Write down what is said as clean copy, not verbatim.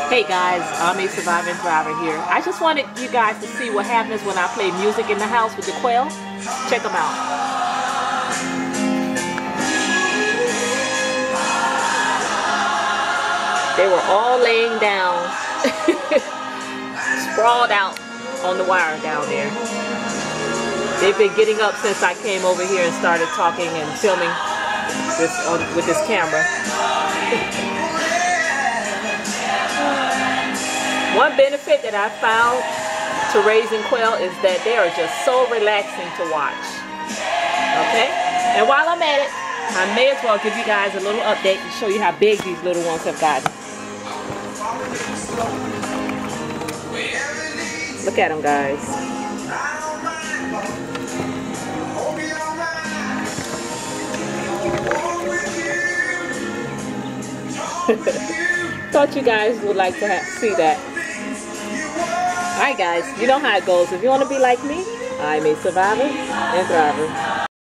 Hey guys, I'm a surviving driver here. I just wanted you guys to see what happens when I play music in the house with the Quail. Check them out. They were all laying down, sprawled out on the wire down there. They've been getting up since I came over here and started talking and filming this with this camera. One benefit that I found to raising quail is that they are just so relaxing to watch. Okay? And while I'm at it, I may as well give you guys a little update and show you how big these little ones have gotten. Look at them, guys. Thought you guys would like to see that. Alright guys, you know how it goes. If you want to be like me, I'm a survivor and thriver.